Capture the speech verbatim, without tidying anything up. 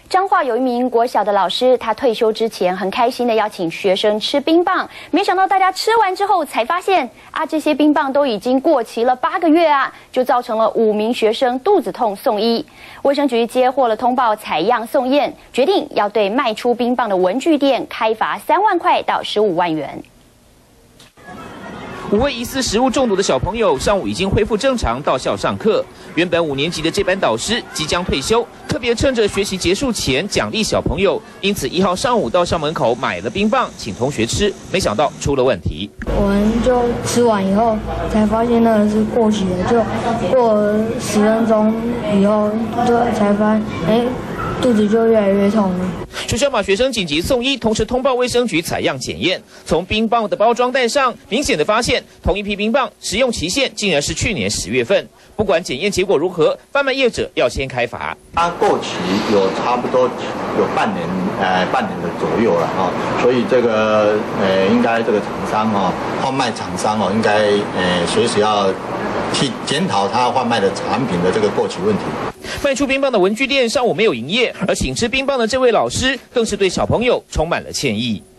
彰化有一名国小的老师，他退休之前很开心的邀请学生吃冰棒，没想到大家吃完之后才发现啊，这些冰棒都已经过期了八个月啊，就造成了五名学生肚子痛送医。卫生局接获了通报，采样送验，决定要对卖出冰棒的文具店开罚三万块到十五万元。 五位疑似食物中毒的小朋友上午已经恢复正常到校上课。原本五年级的这班导师即将退休，特别趁着学习结束前奖励小朋友，因此一号上午到校门口买了冰棒请同学吃，没想到出了问题。 我们就吃完以后才发现那个是过期的，就过了十分钟以后就才发现，哎。 肚子就越来越痛了。 学校把学生紧急送医，同时通报卫生局采样检验。从冰棒的包装袋上，明显的发现同一批冰棒使用期限竟然是去年十月份。不管检验结果如何，贩卖业者要先开罚。 它过期有差不多有半年，呃，半年的左右了哈、哦，所以这个呃，应该这个厂商哈、哦，贩卖厂商哦，应该呃，随时要去检讨他贩卖的产品的这个过期问题。 卖出冰棒的文具店上午没有营业，而请吃冰棒的这位老师更是对小朋友充满了歉意。